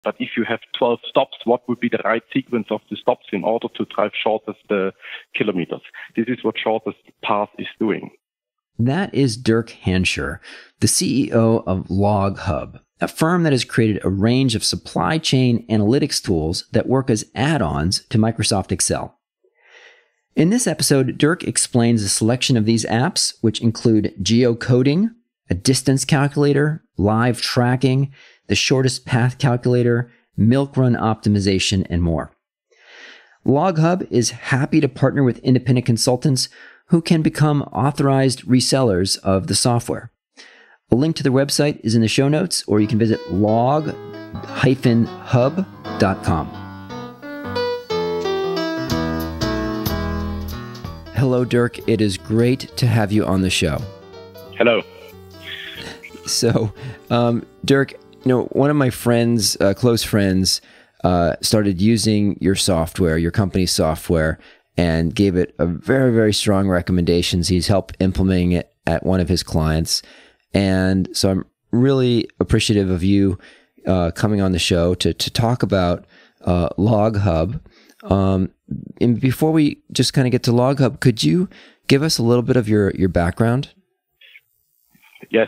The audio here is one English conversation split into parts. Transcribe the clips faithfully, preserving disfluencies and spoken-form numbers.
But if you have twelve stops, what would be the right sequence of the stops in order to drive shortest uh, kilometers? This is what shortest path is doing. That is Dirk Hanscher, the C E O of LogHub, a firm that has created a range of supply chain analytics tools that work as add-ons to Microsoft Excel. In this episode, Dirk explains a selection of these apps, which include geocoding, a distance calculator, live tracking, the shortest path calculator, milk run optimization, and more. LogHub is happy to partner with independent consultants who can become authorized resellers of the software. A link to their website is in the show notes, or you can visit log dash hub dot com. Hello, Dirk. It is great to have you on the show. Hello. So, um, Dirk, you know, one of my friends, uh, close friends, uh, started using your software, your company's software, and gave it a very, very strong recommendations. He's helped implementing it at one of his clients. And so I'm really appreciative of you uh, coming on the show to to talk about uh, LogHub. Um, and before we just kind of get to LogHub, could you give us a little bit of your, your background? Yes.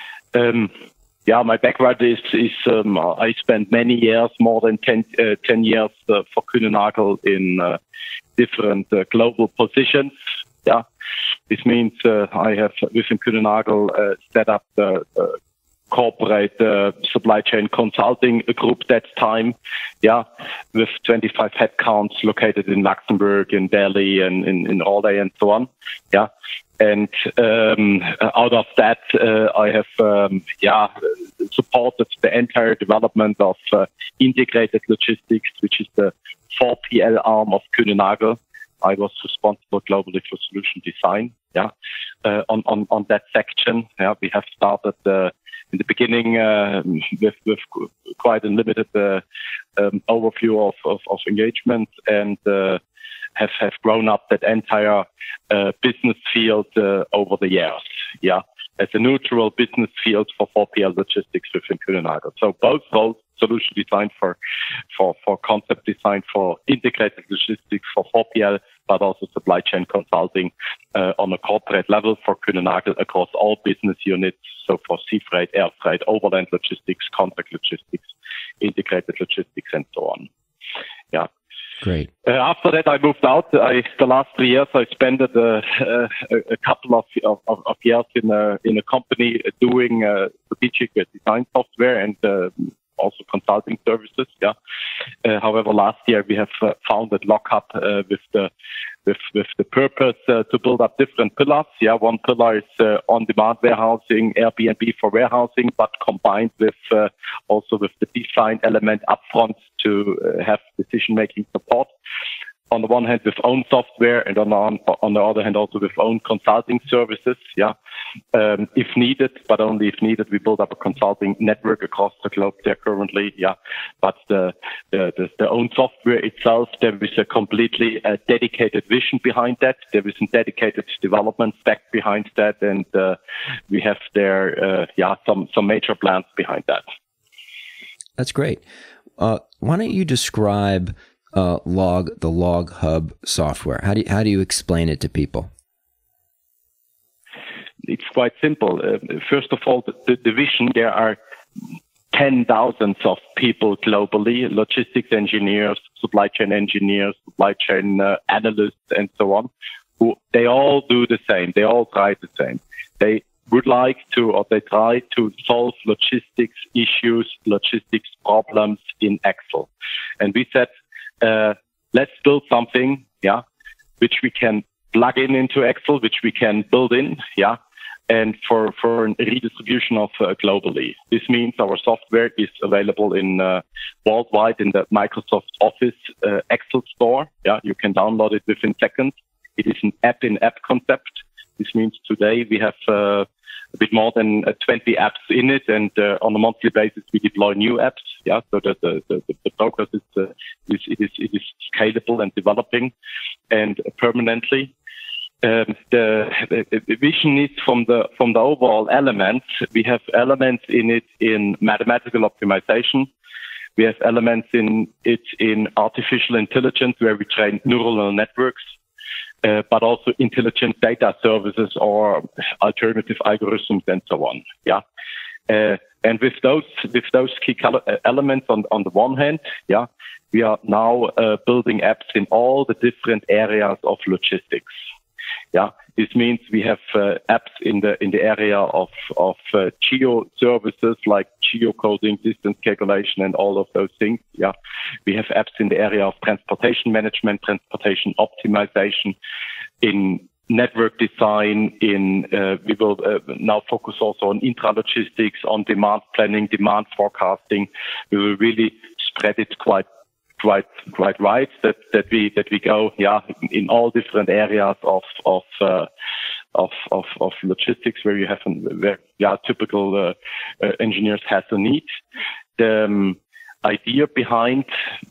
Um, yeah, my background is, is um, I spent many years, more than ten, uh, ten years uh, for Kuehne+Nagel in uh, different uh, global positions. Yeah. This means uh, I have within Kuehne+Nagel uh, set up the uh, corporate uh, supply chain consulting group that time, yeah, with twenty-five headcounts located in Luxembourg, in Delhi, and in, in Orly, and so on, yeah. And um, out of that, uh, I have, um, yeah, supported the entire development of uh, integrated logistics, which is the four P L arm of Kuehne+Nagel. I was responsible globally for solution design. Yeah, uh, on on on that section. Yeah, we have started uh, in the beginning uh, with with quite a limited uh, um, overview of, of of engagement, and uh, have have grown up that entire uh, business field uh, over the years. Yeah, as a neutral business field for four P L logistics within Kuehne+Nagel. So both roles, solution design for for for concept design for integrated logistics for four P L, but also supply chain consulting uh, on a corporate level for Kuehne+Nagel across all business units. So for sea freight, air freight, overland logistics, contract logistics, integrated logistics, and so on. Yeah. Great. Uh, after that, I moved out. I, the last three years, I spent uh, uh, a couple of, of, of years in a, in a company doing uh, strategic design software and uh, also consulting services. Yeah. Uh, however, last year we have uh, founded LogHub uh, with the with with the purpose uh, to build up different pillars. Yeah, one pillar is uh, on-demand warehousing, Airbnb for warehousing, but combined with uh, also with the design element upfront to uh, have decision-making support. On the one hand, with own software, and on the, on the other hand, also with own consulting services. Yeah, um, if needed, but only if needed. We build up a consulting network across the globe there currently. Yeah, but the the, the, the own software itself, there is a completely uh, dedicated vision behind that. There is a dedicated development stack behind that, and uh, we have there, uh, yeah, some some major plans behind that. That's great. Uh, why don't you describe Uh, log the LogHub software? How do you, how do you explain it to people? It's quite simple. Uh, first of all, the, the division, there are ten thousands of people globally, logistics engineers, supply chain engineers, supply chain uh, analysts, and so on, who they all do the same. They all try the same. They would like to, or they try to solve logistics issues, logistics problems in Excel. And we said, Uh, let's build something, yeah, which we can plug in into Excel, which we can build in, yeah, and for, for a redistribution of uh, globally. This means our software is available in uh, worldwide in the Microsoft Office uh, Excel store. Yeah, you can download it within seconds. It is an app-in-app concept. This means today we have uh, a bit more than uh, twenty apps in it, and uh, on a monthly basis we deploy new apps. Yeah, so that the, the, the progress is, uh, is, it is it is scalable and developing, and uh, permanently. Um, the, the, the vision is from the from the overall elements. We have elements in it in mathematical optimization. We have elements in it in artificial intelligence where we train neural networks, uh, but also intelligent data services or alternative algorithms and so on. Yeah. Uh, and with those, with those key elements on, on the one hand, yeah, we are now uh, building apps in all the different areas of logistics. Yeah, this means we have uh, apps in the in the area of of uh, geo services like geocoding, distance calculation, and all of those things. Yeah, we have apps in the area of transportation management, transportation optimization, in network design. In uh, we will uh, now focus also on intralogistics, on demand planning, demand forecasting. We will really spread it quite. Quite, quite right. That that we that we go, yeah, in all different areas of of uh, of, of of logistics where you have, where yeah, typical uh, uh, engineers has a need. The um, idea behind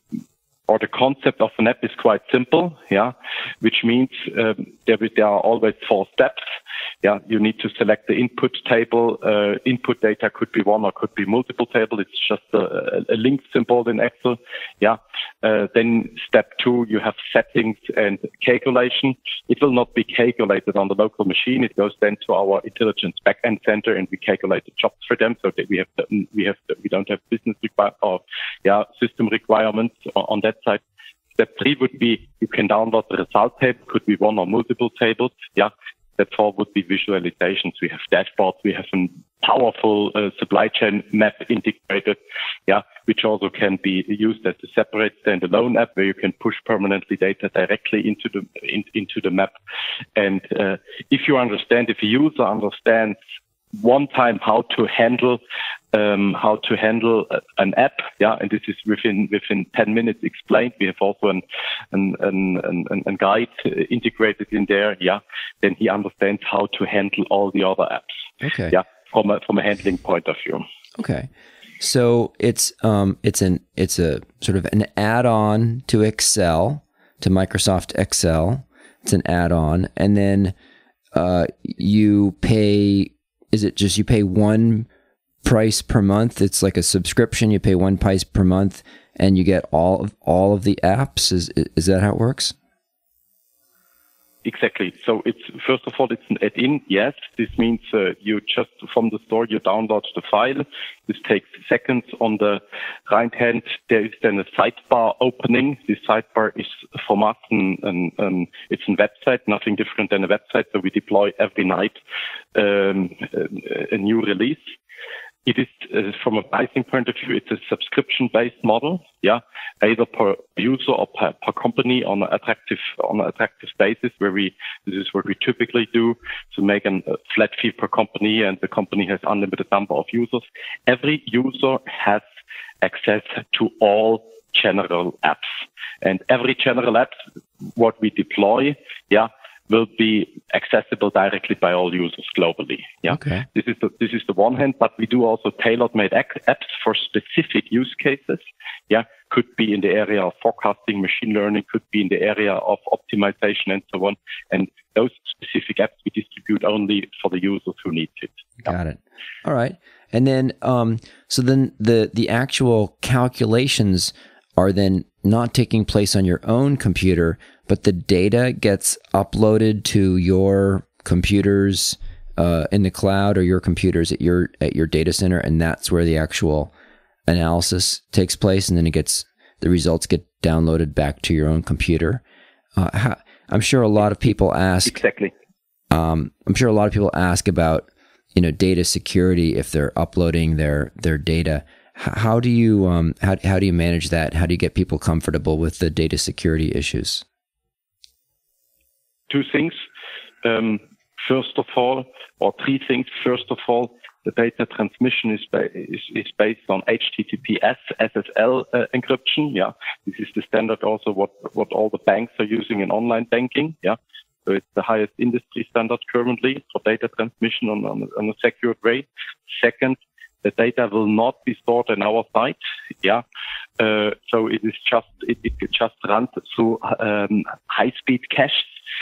or the concept of an app is quite simple, yeah, which means um, there there are always four steps. Yeah, you need to select the input table. Uh, input data could be one or could be multiple table. It's just a, a link symbol in Excel. Yeah. Uh, then step two, you have settings and calculation. It will not be calculated on the local machine. It goes then to our intelligence backend center, and we calculate the jobs for them. So that we have the, we have the, we don't have business require or yeah system requirements on, on that side. Step three would be you can download the result table. Could be one or multiple tables. Yeah. Step four would be visualizations. We have dashboards. We have a powerful uh, supply chain map integrated, yeah, which also can be used as a separate standalone app where you can push permanently data directly into the in, into the map. And uh, if you understand, if a user understands one time how to handle um, how to handle an app, yeah, and this is within within ten minutes explained. We have also an an an, an, an guide integrated in there, yeah. Then he understands how to handle all the other apps, okay, yeah, from a from a handling point of view. Okay, so it's um it's an it's a sort of an add-on to Excel, to Microsoft Excel. It's an add-on, and then uh, you pay. Is it just you pay one price per month? It's like a subscription. You pay one price per month, and you get all of all of the apps. Is is that how it works? Exactly. So it's first of all it's an add-in. Yes, this means uh, you just from the store you download the file. This takes seconds. On the right hand there is then a sidebar opening. This sidebar is from us and, and, and it's a website, nothing different than a website. So we deploy every night um, a, a new release. It is, uh, from a pricing point of view, it's a subscription-based model, yeah, either per user or per, per company on an attractive, on an attractive basis where we, this is what we typically do to make an, a flat fee per company, and the company has unlimited number of users. Every user has access to all general apps, and every general app, what we deploy, yeah, will be accessible directly by all users globally. Yeah, okay. This is the this is the one hand, but we do also tailor-made apps for specific use cases. Yeah, could be in the area of forecasting, machine learning, could be in the area of optimization, and so on. And those specific apps we distribute only for the users who need it. Yeah. Got it. All right. And then, um, so then the the actual calculations are then not taking place on your own computer, but the data gets uploaded to your computers uh, in the cloud, or your computers at your at your data center, and that's where the actual analysis takes place, and then it gets the results get downloaded back to your own computer. Uh, how, I'm sure a lot of people ask. Exactly. Um, I'm sure a lot of people ask about, you know, data security if they're uploading their their data. How do you um, how how do you manage that? How do you get people comfortable with the data security issues? Two things. Um, first of all, or three things. First of all, the data transmission is, ba- is, is based on H T T P S S S L uh, encryption. Yeah, this is the standard also what what all the banks are using in online banking. Yeah, so it's the highest industry standard currently for data transmission on on, on a secure way. Second, the data will not be stored on our site. Yeah, uh, so it is just it, it just runs through um, high-speed caches.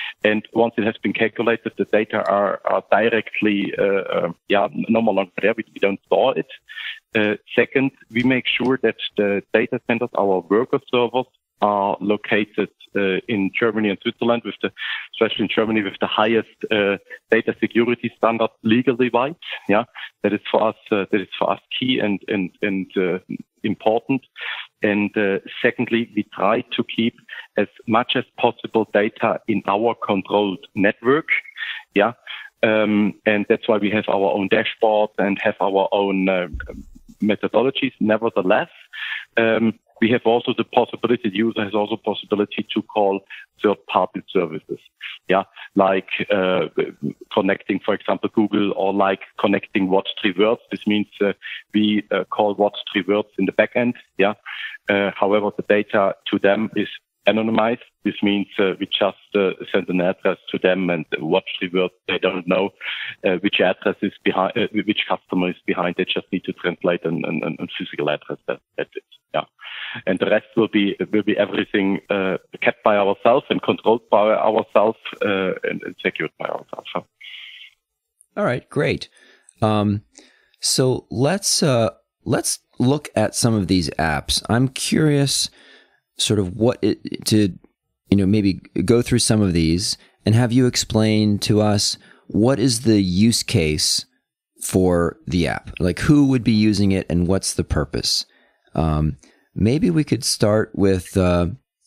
And once it has been calculated, the data are, are directly, uh, uh, yeah, no more longer there. We, we don't store it. Uh, second, we make sure that the data centers, our worker servers, are located uh, in Germany and Switzerland, with the, especially in Germany, with the highest uh, data security standard legally wise. Yeah, that is for us. Uh, that is for us key and and and uh, important. And uh, secondly, we try to keep as much as possible data in our controlled network. Yeah, um, and that's why we have our own dashboard and have our own uh, methodologies. Nevertheless, um, we have also the possibility, the user has also possibility to call third-party services. Yeah, like uh, connecting, for example, Google, or like connecting Watch three words. This means uh, we uh, call Watch three words in the backend. Yeah. Uh, however, the data to them is anonymized. This means uh, we just uh, send an address to them, and Watch three words, they don't know uh, which address is behind, uh, which customer is behind. They just need to translate an, an, an physical address. That, that's it. Yeah, and the rest will be will be everything uh, kept by ourselves and controlled by ourselves uh, and, and secured by ourselves. So. All right, great. Um, so let's uh, let's look at some of these apps. I'm curious, sort of what it to you know maybe go through some of these and have you explain to us what is the use case for the app, like who would be using it and what's the purpose. Um, maybe we could start with, uh,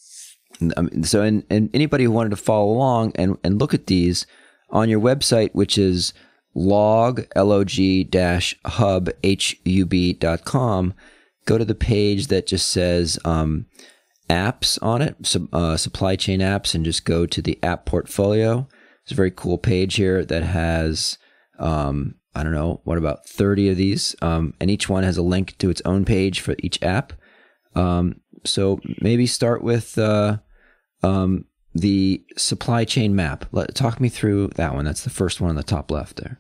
so and, and anybody who wanted to follow along and, and look at these on your website, which is log, L-O-G dash hub, H-U-B dot com, go to the page that just says um, apps on it, so, uh, supply chain apps, and just go to the app portfolio. It's a very cool page here that has, um, I don't know, what about thirty of these? Um, and each one has a link to its own page for each app. Um, so maybe start with uh, um, the supply chain map. Let, talk me through that one. That's the first one on the top left there.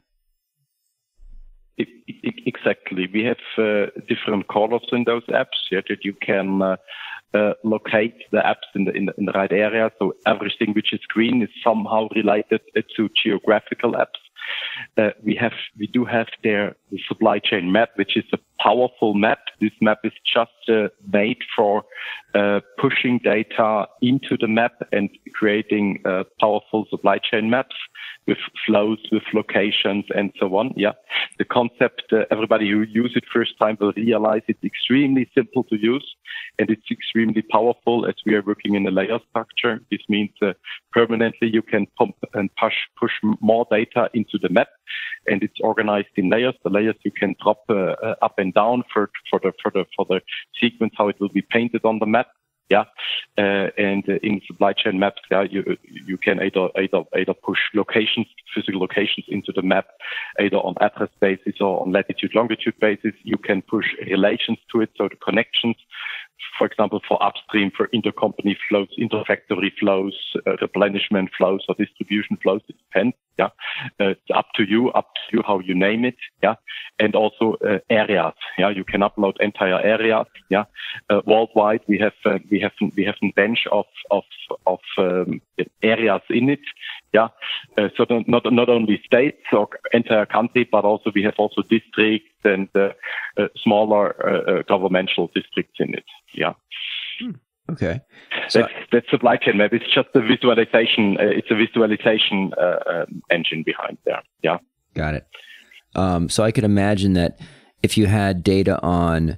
Exactly. We have uh, different colors in those apps, yeah, that you can uh, uh, locate the apps in the, in the in the right area. So everything which is green is somehow related to geographical apps. Uh, we have, we do have there the supply chain map, which is a powerful map. This map is just uh, made for uh, pushing data into the map and creating uh, powerful supply chain maps with flows, with locations, and so on. Yeah, the concept, uh, everybody who use it first time will realize it's extremely simple to use, and it's extremely powerful as we are working in a layer structure. This means uh, permanently you can pump and push push more data into the map, and it's organized in layers. The layers you can drop uh, uh, up and down for for the for the for the sequence how it will be painted on the map. Yeah, uh, and uh, in supply chain maps, yeah, you you can either either either push locations, physical locations into the map, either on address basis or on latitude longitude basis. You can push relations to it, so the connections, for example, for upstream, for intercompany flows, interfactory flows, uh, replenishment flows, or distribution flows. It depends. Yeah, uh, it's up to you, up to you how you name it. Yeah, and also uh, areas. Yeah, you can upload entire areas. Yeah, uh, worldwide we have uh, we have we have a bench of of of um, areas in it. Yeah, uh, so not not only states or entire country, but also we have also districts and uh, uh, smaller uh, uh, governmental districts in it. Yeah. Hmm. Okay. So that's, that's supply chain map. It's just a visualization. Uh, it's a visualization uh, uh, engine behind there. Yeah. Got it. Um, so I could imagine that if you had data on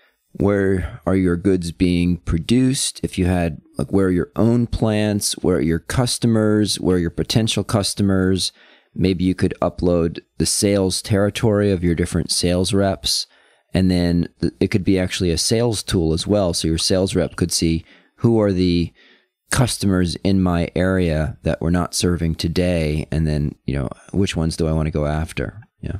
where are your goods being produced, if you had like where are your own plants, where are your customers, where are your potential customers, maybe you could upload the sales territory of your different sales reps. And then it could be actually a sales tool as well. So your sales rep could see who are the customers in my area that we're not serving today. And then, you know, which ones do I want to go after? Yeah.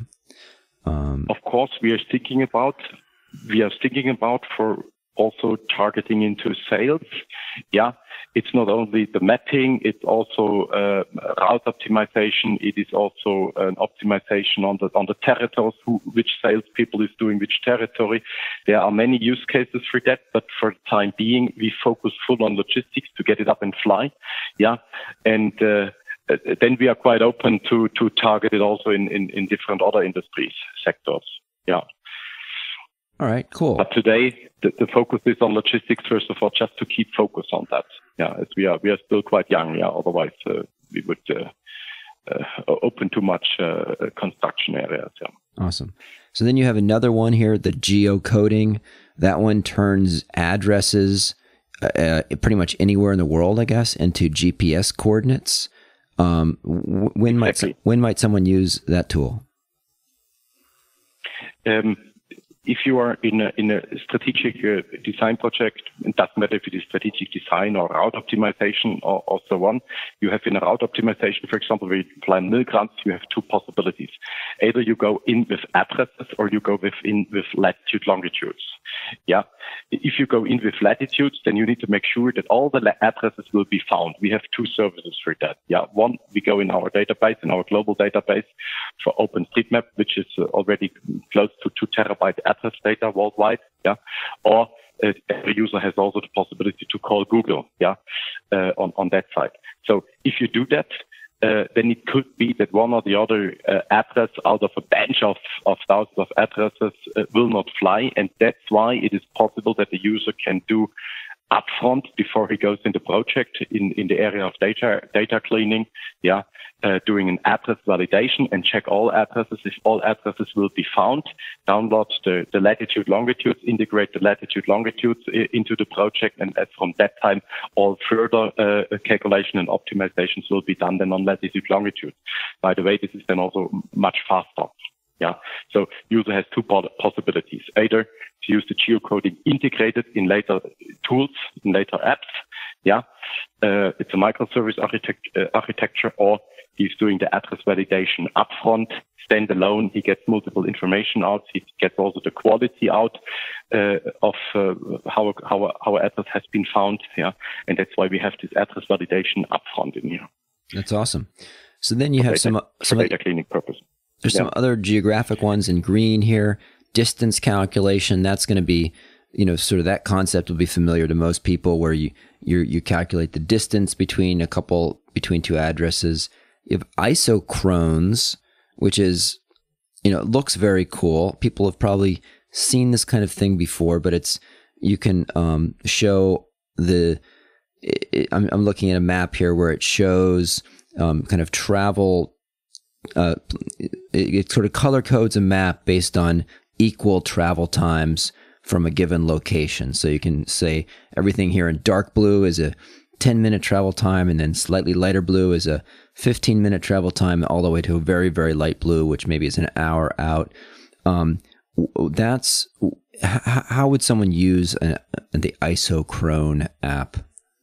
Um, of course, we are thinking about, we are thinking about for also targeting into sales. Yeah. it's not only the mapping, it's also uh, route optimization. It is also an optimization on the on the territories, who, which salespeople is doing which territory. There are many use cases for that, but for the time being, we focus full on logistics to get it up and fly. Yeah, and uh, then we are quite open to to target it also in in, in different other industries sectors. Yeah. All right, cool. But today, the, the focus is on logistics, first of all, just to keep focus on that. Yeah, as we are, we are still quite young. Yeah, otherwise uh, we would uh, uh, open too much uh, construction areas. Yeah. Awesome. So then you have another one here, the geocoding. That one turns addresses uh, pretty much anywhere in the world, I guess, into G P S coordinates. Um, when exactly. might when might someone use that tool? Um. If you are in a, in a strategic uh, design project, it doesn't matter if it is strategic design or route optimization or, or so on. You have in a route optimization, for example, where you plan mill grants, you have two possibilities. Either you go in with addresses or you go with in with latitude longitudes. Yeah. If you go in with latitudes, then you need to make sure that all the addresses will be found. We have two services for that. Yeah. One, we go in our database, in our global database for OpenStreetMap, which is uh, already close to two terabyte address data worldwide. Yeah. Or uh, every user has also the possibility to call Google. Yeah. Uh, on, on that side. So if you do that, Uh, then it could be that one or the other uh, address out of a bunch of, of thousands of addresses uh, will not fly. And that's why it is possible that the user can do upfront before he goes in the project in, in the area of data, data cleaning. Yeah. Uh, doing an address validation and check all addresses. If all addresses will be found, download the, the latitude longitudes, integrate the latitude longitudes I- into the project, and as from that time, all further uh, calculation and optimizations will be done then on latitude longitude. By the way, this is then also much faster. Yeah. So user has two possibilities: either to use the geocoding integrated in later tools, in later apps. Yeah. Uh, it's a microservice architect, uh, architecture, or he's doing the address validation upfront, standalone. He gets multiple information out. He gets also the quality out uh, of uh, how how how address has been found. Yeah, and that's why we have this address validation upfront in here. That's awesome. So then you have data, some some data cleaning purpose. There's yeah. some other geographic ones in green here. Distance calculation. That's going to be, you know, sort of that concept will be familiar to most people, where you you you calculate the distance between a couple between two addresses. You have isochrones, which is, you know, it looks very cool. People have probably seen this kind of thing before, but it's, you can um, show the, it, it, I'm, I'm looking at a map here where it shows um, kind of travel, uh, it, it sort of color codes a map based on equal travel times from a given location. So you can say everything here in dark blue is a ten minute travel time, and then slightly lighter blue is a fifteen minute travel time, all the way to a very, very light blue, which maybe is an hour out. Um, that's, h- how would someone use a, the Isochrone app?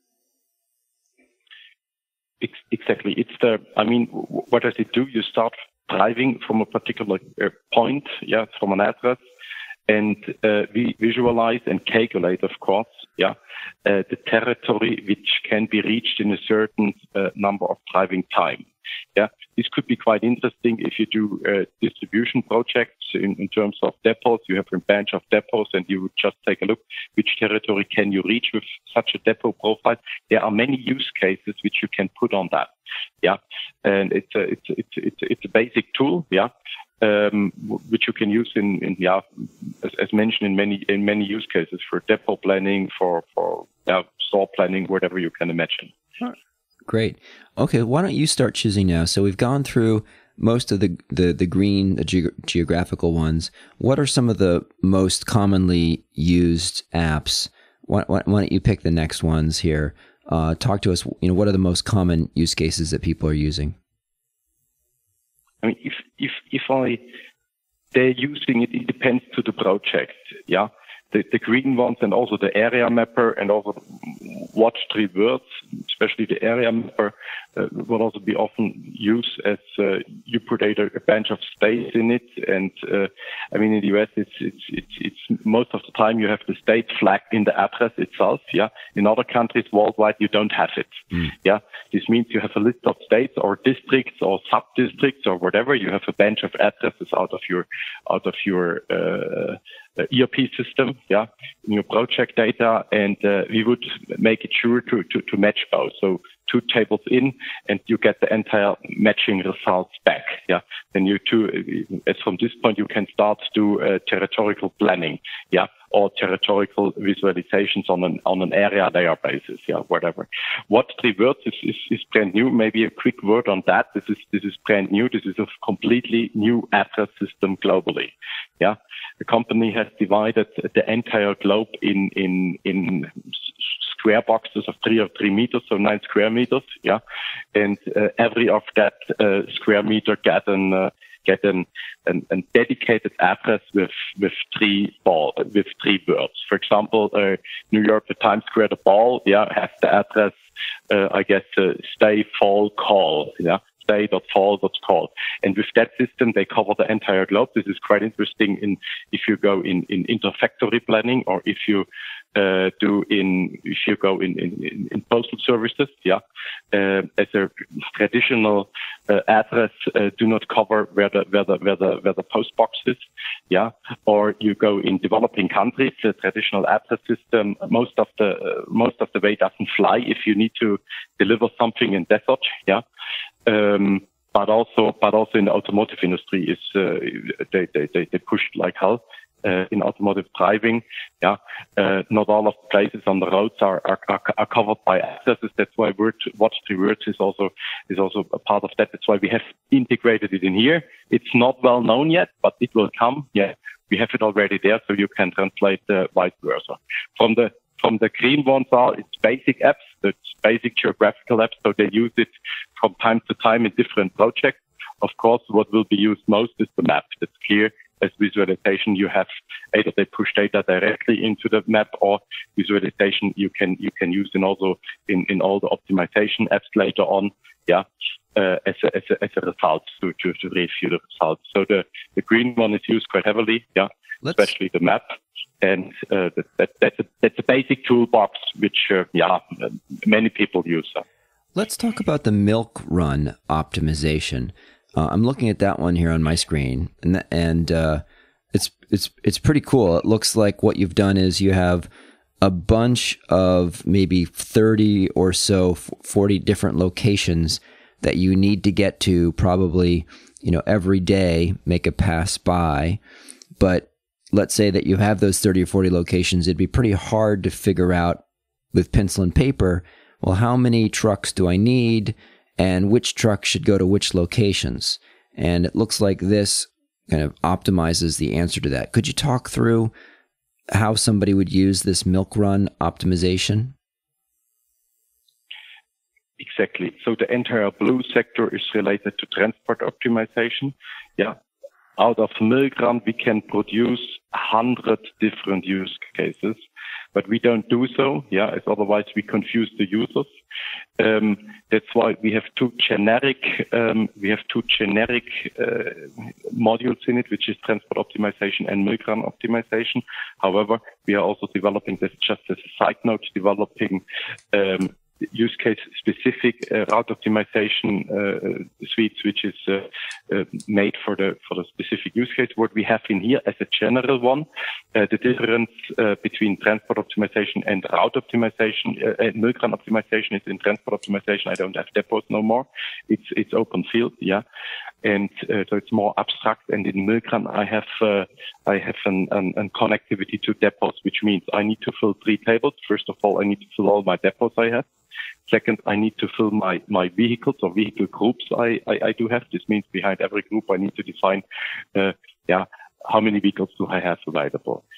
Exactly. It's the, I mean, what does it do? You start driving from a particular uh, point, yeah, from an address, and uh, we visualize and calculate, of course, yeah, uh, the territory which can be reached in a certain uh, number of driving time. Yeah, this could be quite interesting if you do uh, distribution projects in, in terms of depots. You have a bunch of depots, and you would just take a look which territory can you reach with such a depot profile. There are many use cases which you can put on that. Yeah, and it's a it's it's it's, it's a basic tool. Yeah. Um, which you can use in, in yeah, as, as mentioned in many in many use cases for depot planning, for for yeah, store planning, whatever you can imagine. Great. Okay, why don't you start choosing now? So we've gone through most of the the, the green, the ge- geographical ones. What are some of the most commonly used apps? Why, why, why don't you pick the next ones here? Uh, talk to us. You know, what are the most common use cases that people are using? I mean, if if if I they're using it, it depends to the project. Yeah, the the green ones, and also the area mapper, and also watch three words, especially the area mapper. uh, will also be often used as uh, you put a, a bunch of states in it. And uh, I mean, in the U S, it's, it's, it's, it's most of the time you have the state flag in the address itself. Yeah. In other countries worldwide, you don't have it. Mm. Yeah. This means you have a list of states or districts or sub-districts or whatever. You have a bunch of addresses out of your, out of your, uh, E R P system, yeah, in your project data, and uh, we would make it sure to, to, to match both. So two tables in, and you get the entire matching results back, yeah. Then you two, as from this point, you can start to do uh, territorial planning, yeah, or territorial visualizations on an on an area layer basis, yeah, whatever. What Triverse is, is is brand new. Maybe a quick word on that. This is this is brand new. This is a completely new address system globally, yeah. The company has divided the entire globe in, in, in square boxes of three or three meters, so nine square meters, yeah. And, uh, every of that, uh, square meter get an, uh, get an, an, an dedicated address with, with three ball, with three words. For example, uh, New York, the Times Square, the ball, yeah, has the address, uh, I guess, uh, stay, fall, call, yeah. Stay.fall.call. And with that system, they cover the entire globe. This is quite interesting in if you go in, in interfactory planning, or if you uh, do in if you go in, in, in postal services. Yeah, uh, as a traditional uh, address uh, do not cover where the where the where the where the post box is. Yeah, or you go in developing countries, the traditional address system most of the uh, most of the way doesn't fly if you need to deliver something in desert. Yeah. Um, but also, but also in the automotive industry is, uh, they, they, they, they pushed like hell, uh, in automotive driving. Yeah. Uh, not all of the places on the roads are, are, are, are covered by addresses. That's why word, Watch Triverse is also, is also a part of that. That's why we have integrated it in here. It's not well known yet, but it will come. Yeah. We have it already there, so you can translate the vice versa. From the, From the green ones are, it's basic apps, it's basic geographical apps, so they use it from time to time in different projects. Of course, what will be used most is the map. That's clear. As visualization, you have either they push data directly into the map, or visualization you can you can use in also in, in all the optimization apps later on. Yeah, uh, as a as a as a result to to, to review the results. So the the green one is used quite heavily. Yeah, Let's... especially the map. And uh, that, that, that's, a, that's a basic toolbox which, uh, yeah, many people use. Let's talk about the milk run optimization. Uh, I'm looking at that one here on my screen, and and uh, it's it's it's pretty cool. It looks like what you've done is you have a bunch of maybe thirty or so, forty different locations that you need to get to probably, you know, every day, make a pass by, but let's say that you have those thirty or forty locations, it'd be pretty hard to figure out with pencil and paper, well, how many trucks do I need and which truck should go to which locations? And it looks like this kind of optimizes the answer to that. Could you talk through how somebody would use this milk run optimization? Exactly. So the entire blue sector is related to transport optimization. Yeah. Out of milk run, we can produce a hundred different use cases, but we don't do so. Yeah, as otherwise we confuse the users. Um, that's why we have two generic, um, we have two generic uh, modules in it, which is transport optimization and milk run optimization. However, we are also developing this just as a side note, developing um, use case specific uh, route optimization uh, suites, which is uh, uh, made for the for the specific use case. What we have in here as a general one, uh, the difference uh, between transport optimization and route optimization uh, and milk run optimization is in transport optimization. I don't have depots no more. It's it's open field, yeah, and uh, so it's more abstract. And in milk run, I have uh, I have an, an, an connectivity to depots, which means I need to fill three tables. First of all, I need to fill all my depots I have. Second, I need to fill my, my vehicles or vehicle groups I, I, I do have. This means behind every group, I need to define, uh, yeah, how many vehicles do I have available? Yeah.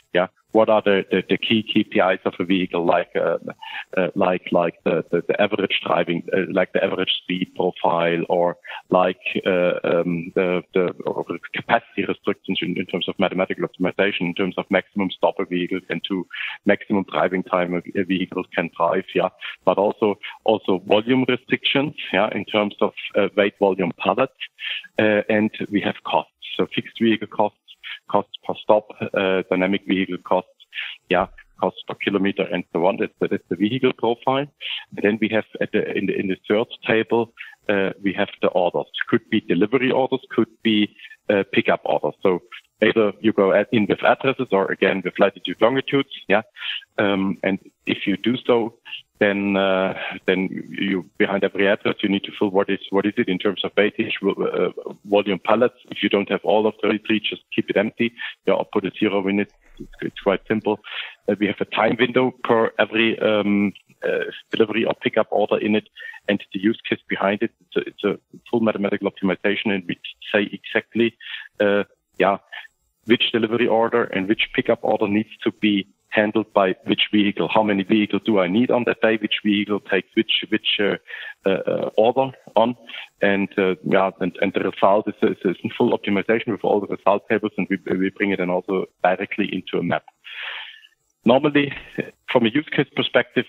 what are the, the, the key K P Is of a vehicle, like uh, uh, like like the, the, the average driving, uh, like the average speed profile, or like uh, um, the, the or capacity restrictions in, in terms of mathematical optimization, in terms of maximum stop a vehicle can do, maximum driving time a, a vehicle can drive, yeah, but also also volume restrictions, yeah, in terms of uh, weight, volume, pallets, uh, and we have costs, so fixed vehicle costs, costs per stop, uh, dynamic vehicle costs, yeah, costs per kilometer, and so on. That's the, that's the vehicle profile. And then we have at the, in the in the third table, uh, we have the orders. Could be delivery orders, could be uh, pickup orders. So either you go in with addresses or again with latitude, longitudes, yeah. Um, and if you do so, then uh, then you behind every address you need to fill what is what is it in terms of weightage, uh, volume, pallets. If you don't have all of the three, just keep it empty. Yeah, or put a zero in it. It's, it's quite simple. Uh, we have a time window per every um, uh, delivery or pickup order in it, and the use case behind it. It's a, it's a full mathematical optimization, and we say exactly, uh, yeah, which delivery order and which pickup order needs to be handled by which vehicle. How many vehicles do I need on that day? Which vehicle takes which which uh, uh, order on? And uh, yeah, and, and the result is, is, is in full optimization with all the result tables, and we we bring it then also directly into a map. Normally, from a use case perspective,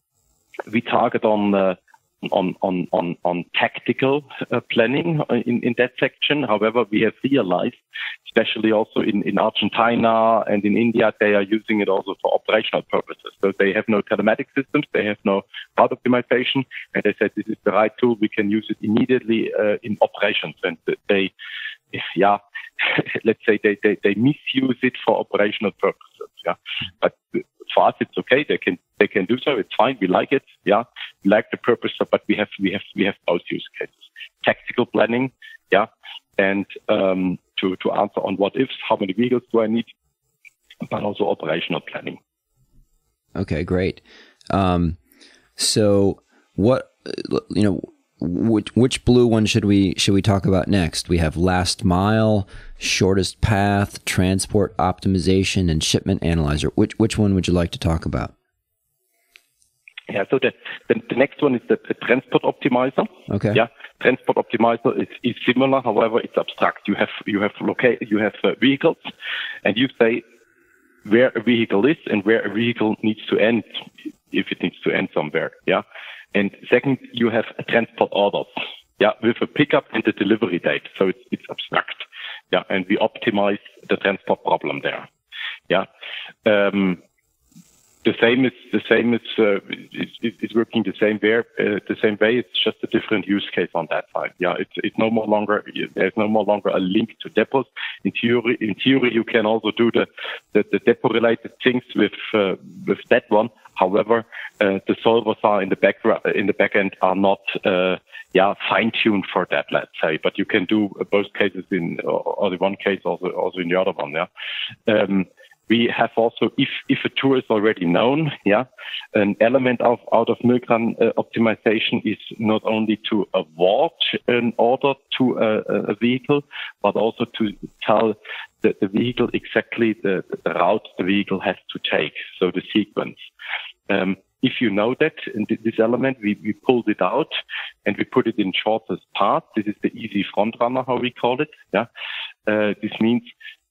we target on uh, on on on on tactical uh, planning in in that section. However, we have realized, especially also in in Argentina and in India, they are using it also for operational purposes. So they have no telematic systems, they have no route optimization, and they said this is the right tool. We can use it immediately uh, in operations, and they, yeah, let's say they, they they misuse it for operational purposes. Yeah, but for us it's okay. They can they can do so. It's fine. We like it. Yeah, we like the purpose. But we have we have we have both use cases: tactical planning, yeah, and um, to to answer on what ifs, how many vehicles do I need, but also operational planning. Okay, great. Um, so what you know. Which, which blue one should we should we talk about next? We have last mile, shortest path, transport optimization, and shipment analyzer. Which which one would you like to talk about? Yeah, so the the, the next one is the, the transport optimizer. Okay. Yeah, transport optimizer is, is similar. However, it's abstract. You have you have locate you have uh, vehicles, and you say where a vehicle is and where a vehicle needs to end, if it needs to end somewhere. Yeah. And second, you have a transport orders, yeah, with a pickup and a delivery date. So it's, it's abstract, yeah, and we optimize the transport problem there, yeah. Um, the same is the same is uh, it's, it's working the same way. Uh, the same way. It's just a different use case on that side. Yeah, it's it's no more longer there's no more longer a link to depots. In theory, in theory, you can also do the the, the depot related things with uh, with that one. However, uh, the solvers are in the back in the back end are not uh, yeah fine tuned for that. Let's say, but you can do both cases in or, or the one case also also in the other one. Yeah. Um, We have also, if, if a tour is already known, yeah, an element of out of Milgram uh, optimization is not only to award an order to a, a vehicle, but also to tell the, the vehicle exactly the, the route the vehicle has to take, so the sequence. Um, if you know that, in this element, we, we pulled it out and we put it in shortest path. This is the easy front runner, how we call it. Yeah, uh, this means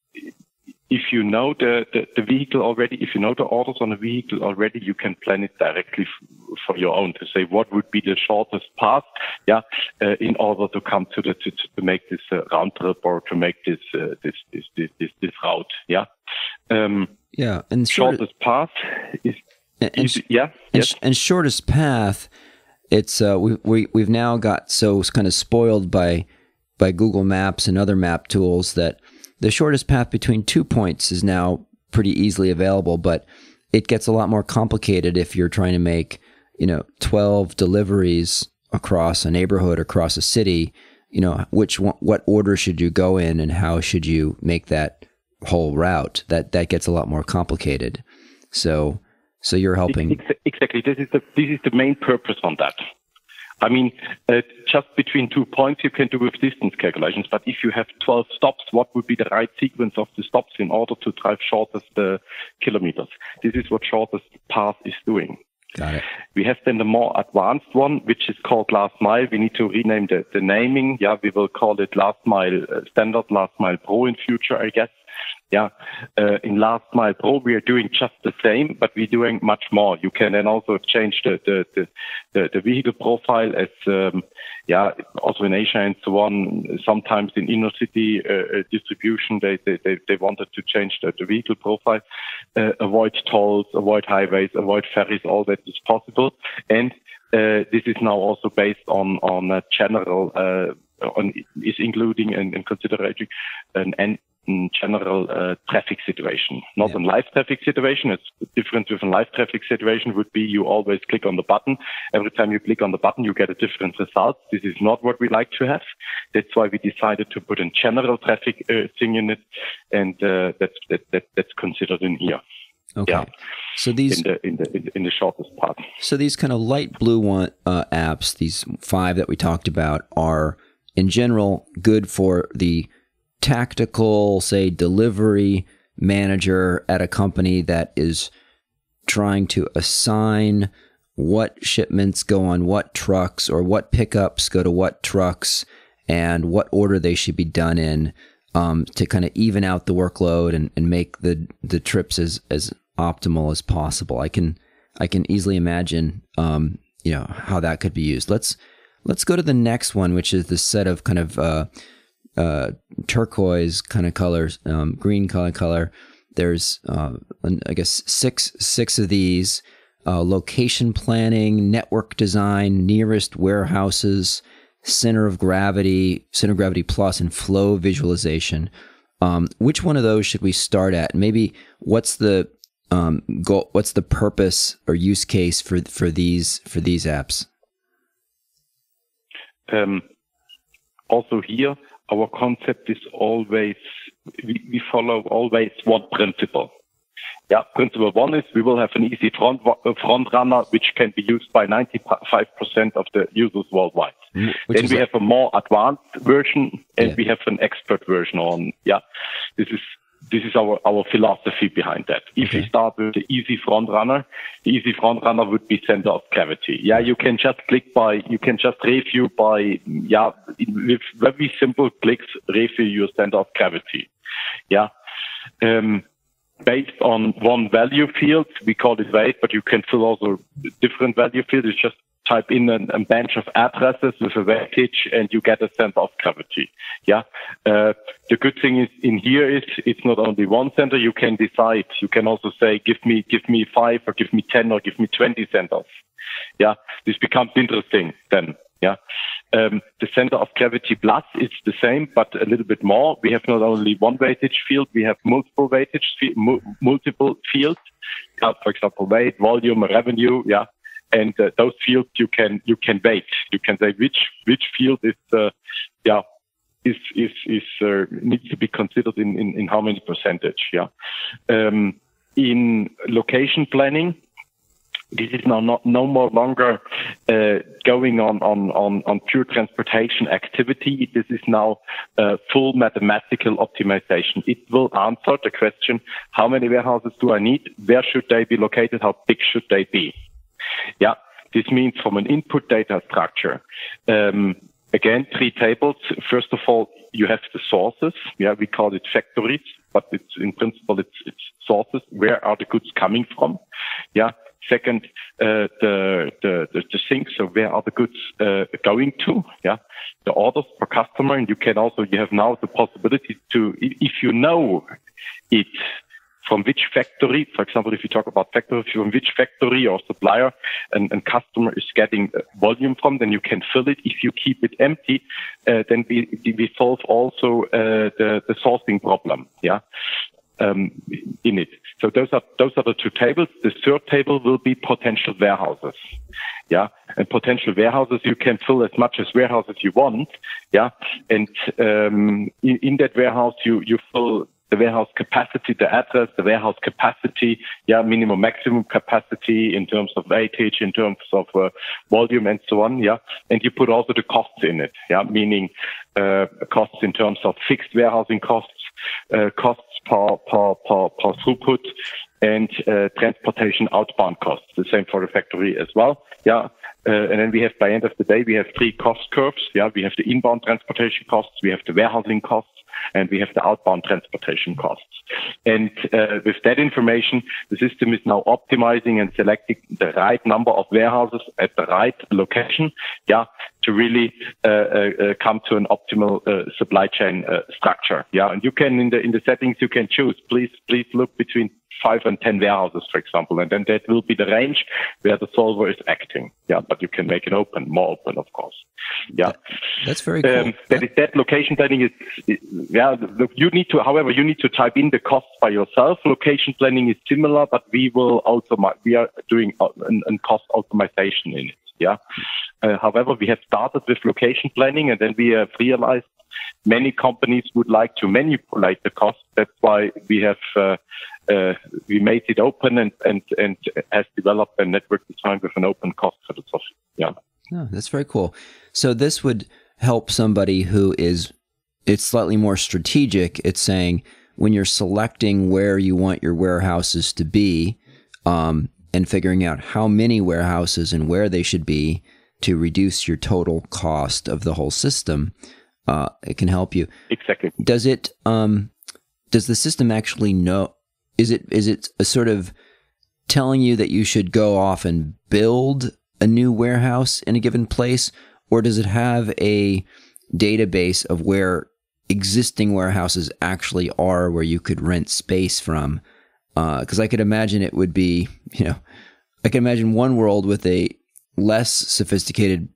if you know the, the, the vehicle already, if you know the orders on a vehicle already, you can plan it directly f- for your own to say what would be the shortest path, yeah, uh, in order to come to the to, to make this uh, round trip or to make this uh, this, this this this this route, yeah. Um, yeah, and shortest short, path is, and, and, is yeah, and, yes. and shortest path. It's uh, we we we've now got so kind of spoiled by by Google Maps and other map tools that the shortest path between two points is now pretty easily available, but it gets a lot more complicated if you're trying to make, you know, twelve deliveries across a neighborhood, across a city. You know, which one, what order should you go in, and how should you make that whole route? That that gets a lot more complicated. So, so you're helping exactly. This is the this is the main purpose on that. I mean, uh, just between two points you can do with distance calculations, but if you have twelve stops, what would be the right sequence of the stops in order to drive shortest uh, kilometers? This is what shortest path is doing. Got it. We have then the more advanced one, which is called last mile. We need to rename the, the naming. Yeah, we will call it last mile uh, standard, last mile pro in future, I guess. Yeah, uh, in last mile pro, we are doing just the same, but we're doing much more. You can then also change the, the, the, the, the vehicle profile as, um, yeah, also in Asia and so on. Sometimes in inner city uh, distribution, they, they, they, they wanted to change the, the vehicle profile, uh, avoid tolls, avoid highways, avoid ferries, all that is possible. And, uh, this is now also based on, on a general, uh, on, is including and, and considering an, an general uh, traffic situation, not yeah. a live traffic situation. It's different with a live traffic situation would be you always click on the button. Every time you click on the button, you get a different result. This is not what we like to have. That's why we decided to put in general traffic uh, thing in it, and uh, that's that, that that's considered in here. Okay. Yeah. So these in the in the in the shortest part. So these kind of light blue one uh, apps, these five that we talked about, are in general good for the tactical, say, delivery manager at a company that is trying to assign what shipments go on what trucks or what pickups go to what trucks and what order they should be done in, um, to kind of even out the workload and, and make the, the trips as, as optimal as possible. I can I can easily imagine um, you know, how that could be used. Let's let's go to the next one, which is this set of kind of uh, Uh, turquoise kind of colors, um, green color color. There's, uh, I guess, six six of these. Uh, location planning, network design, nearest warehouses, center of gravity, center of gravity plus, and flow visualization. Um, which one of those should we start at? Maybe what's the um, goal? What's the purpose or use case for for these for these apps? Um, also here. Our concept is always, we, we follow always one principle. Yeah, principle one is we will have an easy front, front runner, which can be used by ninety-five percent of the users worldwide. Mm, then we that? have a more advanced version and yeah. we have an expert version on, yeah, this is, this is our, our philosophy behind that. If okay. we start with the easy front runner, the easy front runner would be center of gravity. Yeah, you can just click by, you can just review by, yeah, with very simple clicks, review your center of gravity. Yeah. Um, based on one value field, we call it weight, but you can fill also different value fields. It's just type in a, a bunch of addresses with a weightage and you get a center of gravity. Yeah. Uh, the good thing is in here is it's not only one center. You can decide. You can also say, give me, give me five or give me ten or give me twenty centers. Yeah. This becomes interesting then. Yeah. Um, the center of gravity plus is the same, but a little bit more. We have not only one weightage field, we have multiple weightage, mu- multiple fields. Yeah, for example, weight, volume, revenue. Yeah. And uh, those fields you can you can weight. You can say which which field is uh, yeah is is is uh, needs to be considered in, in, in how many percentage. Yeah, um, in location planning, this is now not no more longer uh, going on, on on on pure transportation activity. This is now uh, full mathematical optimization. It will answer the question: how many warehouses do I need? Where should they be located? How big should they be? Yeah, this means from an input data structure, um, again, three tables. First of all, you have the sources. Yeah, we call it factories, but it's in principle, it's, it's sources. Where are the goods coming from? Yeah. Second, uh, the, the, the, the things. So where are the goods, uh, going to? Yeah. The orders per customer. And you can also, you have now the possibility to, if you know it, from which factory, for example, if you talk about factory, from which factory or supplier and, and customer is getting volume from, then you can fill it. If you keep it empty, uh, then we, we solve also uh, the, the sourcing problem, yeah, um, in it. So those are those are the two tables. The third table will be potential warehouses, yeah, and potential warehouses you can fill as much as warehouses you want, yeah, and um, in, in that warehouse you you fill the warehouse capacity, the address, the warehouse capacity, yeah, minimum, maximum capacity in terms of weightage, in terms of uh, volume and so on, yeah. And you put also the costs in it, yeah, meaning uh, costs in terms of fixed warehousing costs, uh, costs per, per, per, per throughput, and uh, transportation outbound costs. The same for the factory as well, yeah. Uh, and then we have, by end of the day, we have three cost curves, yeah. We have the inbound transportation costs, we have the warehousing costs, and we have the outbound transportation costs. And uh, with that information, the system is now optimizing and selecting the right number of warehouses at the right location, yeah, to really uh, uh, come to an optimal uh, supply chain uh, structure, yeah. And you can, in the in the settings, you can choose. Please, please look between five and ten warehouses, for example, and then that will be the range where the solver is acting. Yeah, but you can make it open, more open, of course. Yeah, that's very cool. Um, that is that location planning is, is yeah. Look, you need to, however, you need to type in the costs by yourself. Location planning is similar, but we will also we are doing a, a cost optimization in it. Yeah. Uh, however, we have started with location planning, and then we have realized many companies would like to manipulate the cost. That's why we have uh, uh, we made it open and and and has developed a network design with an open cost philosophy. Yeah. Oh, that's very cool. So this would help somebody who is, it's slightly more strategic. It's saying when you're selecting where you want your warehouses to be, um, and figuring out how many warehouses and where they should be to reduce your total cost of the whole system, uh, it can help you. Exactly. Does it, um, does the system actually know, is it, is it a sort of telling you that you should go off and build a new warehouse in a given place, or does it have a database of where existing warehouses actually are where you could rent space from? Because uh, I could imagine it would be, you know, I can imagine one world with a less sophisticated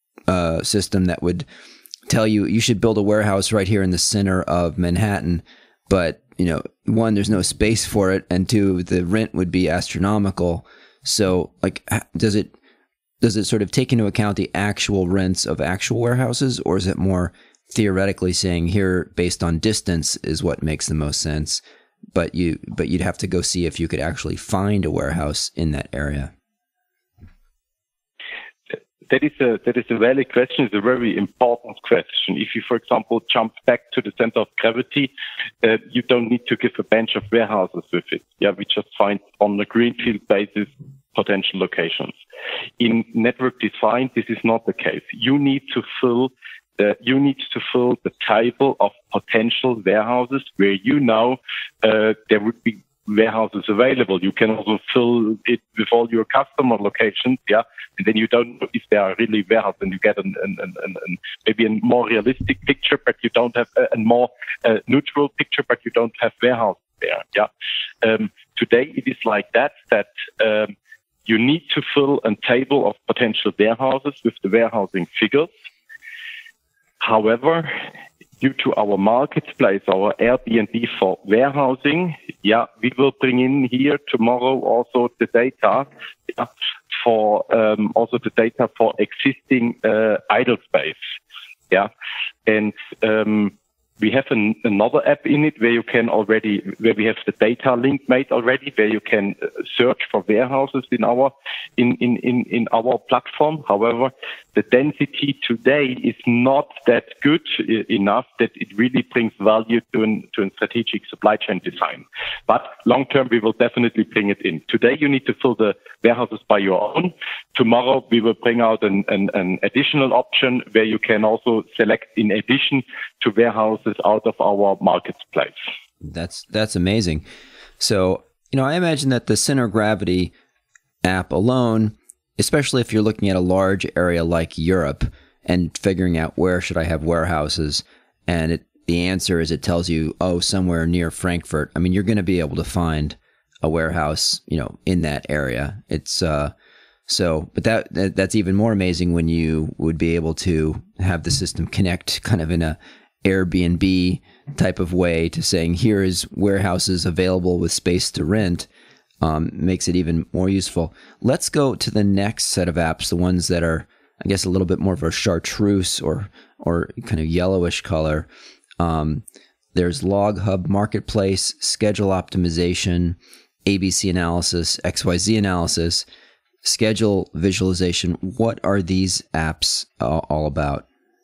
uh, system that would tell you you should build a warehouse right here in the center of Manhattan, but, you know, one, there's no space for it, and two, the rent would be astronomical. So, like, does it does it sort of take into account the actual rents of actual warehouses, or is it more theoretically saying here, based on distance, is what makes the most sense? But you, but you'd have to go see if you could actually find a warehouse in that area. That is a that is a valid question. It's a very important question. If you, for example, jump back to the center of gravity, uh, you don't need to give a bunch of warehouses with it. Yeah, we just find on a greenfield basis potential locations. In network design, this is not the case. You need to fill Uh, you need to fill the table of potential warehouses where you know uh, there would be warehouses available. You can also fill it with all your customer locations, yeah, and then you don't know if there are really warehouses, and you get an, an, an, an, maybe a more realistic picture, but you don't have a, a more uh, neutral picture, but you don't have warehouses there, yeah. Um, today it is like that, that um, you need to fill a table of potential warehouses with the warehousing figures. However, due to our marketplace, our Airbnb for warehousing, yeah, we will bring in here tomorrow also the data, yeah, for um, also the data for existing uh, idle space, yeah, and um, we have an, another app in it where you can already, where we have the data link made already, where you can search for warehouses in our in in in, in our platform. However, the density today is not that good enough that it really brings value to an to a strategic supply chain design. But long term, we will definitely bring it in. Today, you need to fill the warehouses by your own. Tomorrow, we will bring out an, an, an additional option where you can also select in addition to warehouses out of our marketplace. That's that's amazing. So, you know, I imagine that the center of gravity app alone, especially if you're looking at a large area like Europe and figuring out where should I have warehouses, and it, the answer is it tells you, oh, somewhere near Frankfurt. I mean, you're going to be able to find a warehouse, you know, in that area. It's uh, so, but that, that that's even more amazing when you would be able to have the system connect kind of in a Airbnb type of way to saying here is warehouses available with space to rent. Um, makes it even more useful. Let's go to the next set of apps, the ones that are, I guess, a little bit more of a chartreuse or or kind of yellowish color. Um, there's LogHub Marketplace, schedule optimization, A B C analysis, X Y Z analysis, schedule visualization. What are these apps uh, all about?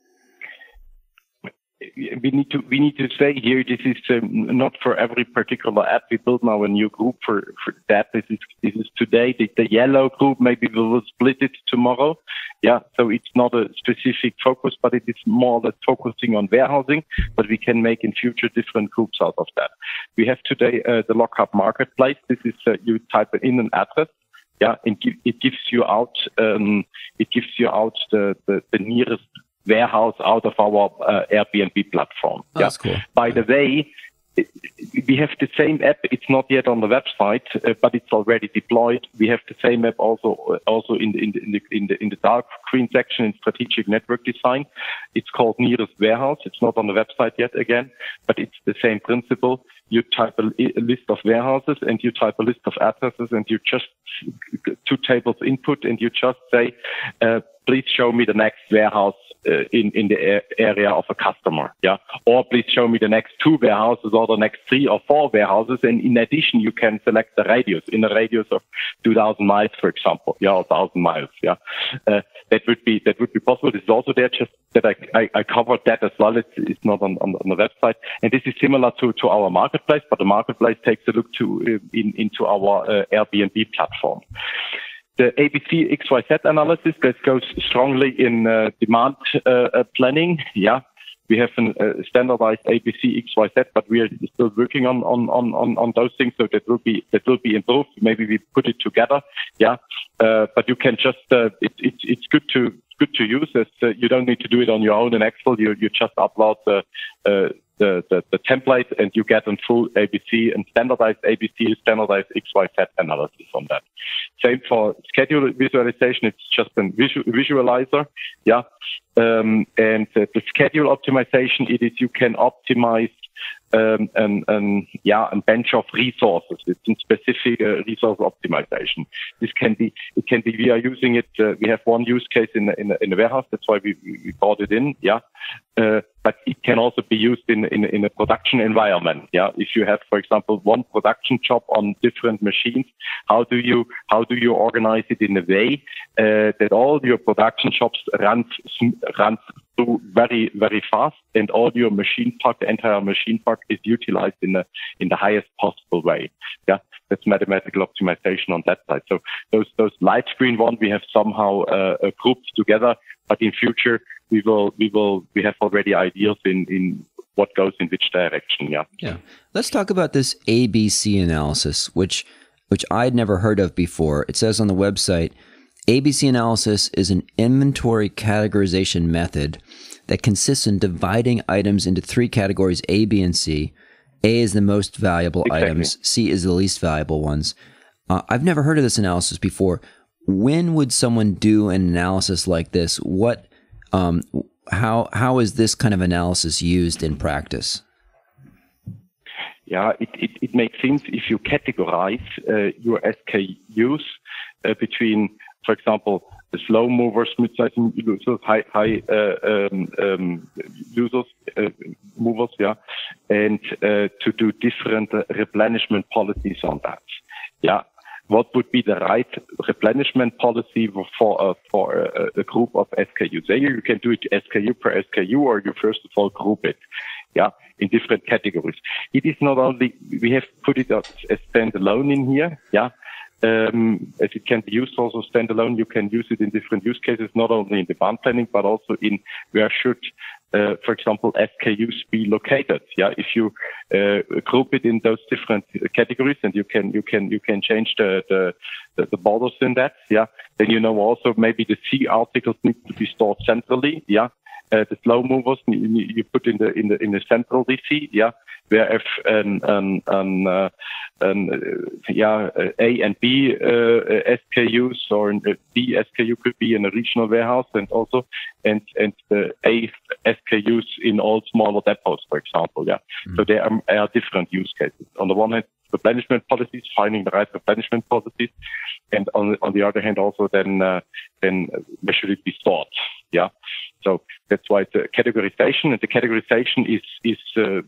We need to we need to say here, this is um, not for every particular app. We build now a new group for, for that. This is this is today the, the yellow group. Maybe we will split it tomorrow. Yeah, so it's not a specific focus, but it is more or less focusing on warehousing. But we can make in future different groups out of that. We have today uh, the LogHub Marketplace. This is uh, you type in an address. Yeah, and it gives you out um, it gives you out the, the, the nearest warehouse out of our uh, Airbnb platform. Oh, that's cool. By the way, it, we have the same app. It's not yet on the website, uh, but it's already deployed. We have the same app also uh, also in the in the in the in the, in the dark green section in strategic network design. It's called Nearest Warehouse. It's not on the website yet again, but it's the same principle. You type a, a list of warehouses and you type a list of addresses and you just two tables input and you just say, uh, please show me the next warehouse uh, in, in the area of a customer. Yeah. Or please show me the next two warehouses or the next three or four warehouses. And in addition, you can select the radius in a radius of two thousand miles, for example. Yeah. Or one thousand miles. Yeah. Uh, that would be, that would be possible. This is also there, just that I, I, I covered that as well. It's, it's not on, on, on the website. And this is similar to, to our marketplace, but the marketplace takes a look to, uh, in, into our uh, Airbnb platform. The A B C X Y Z analysis that goes strongly in uh, demand uh, planning. Yeah, we have a uh, standardized A B C X Y Z, but we are still working on, on, on, on those things. So that will be that will be improved. Maybe we put it together. Yeah, uh, but you can just uh, it, it, it's good to good to use. As, uh, you don't need to do it on your own in Excel. You you just upload the uh, The, the, the template and you get a full A B C and standardized A B C, standardized X Y Z analysis on that. Same for schedule visualization. It's just a visual, visualizer. Yeah. Um, and uh, the schedule optimization, it is you can optimize um, an, an, yeah, a bench of resources. It's a specific uh, resource optimization. This can be, it can be, we are using it, uh, we have one use case in the, in the, in the warehouse. That's why we, we brought it in. Yeah. Uh, but it can also be used in, in, in a production environment. Yeah. If you have, for example, one production job on different machines, how do you, how do you organize it in a way, uh, that all your production jobs run, run through very, very fast and all your machine park, the entire machine park is utilized in the, in the highest possible way. Yeah. That's mathematical optimization on that side. So those, those light screen one, we have somehow, uh, grouped together, but in future, we will, we will, we have already ideas in, in what goes in which direction. Yeah. Yeah. Let's talk about this A B C analysis, which, which I'd never heard of before. It says on the website, A B C analysis is an inventory categorization method that consists in dividing items into three categories, A, B, and C. A is the most valuable exactly. items. C is the least valuable ones. Uh, I've never heard of this analysis before. When would someone do an analysis like this? What, um, how, how is this kind of analysis used in practice? Yeah, it, it, it makes sense if you categorize uh, your S K Us uh, between, for example, the slow movers, mid-size users, high, high uh, um, um, users, uh, movers, yeah, and uh, to do different uh, replenishment policies on that. Yeah, what would be the right replenishment policy for uh, for a, a group of S K Us? Either you can do it S K U per S K U, or you first of all group it, yeah, in different categories. It is not only we have put it as, as standalone in here, yeah. Um, as it can be used also standalone, you can use it in different use cases, not only in demand planning, but also in where should, uh, for example, S K Us be located. Yeah, if you uh, group it in those different categories, and you can you can you can change the the, the, the borders in that. Yeah, then you know also maybe the C articles need to be stored centrally. Yeah, uh, the slow movers you, you put in the in the in the central D C. Yeah. Where if an, an, an, uh, an, uh, yeah, A and B uh, S K Us or a B S K U could be in a regional warehouse, and also and and the A S K Us in all smaller depots, for example. Yeah, mm-hmm. So there are, are different use cases. On the one hand, replenishment policies, finding the right replenishment policies, and on on the other hand, also then uh, then where should it be stored? Yeah, so that's why it's a categorization, and the categorization is is uh,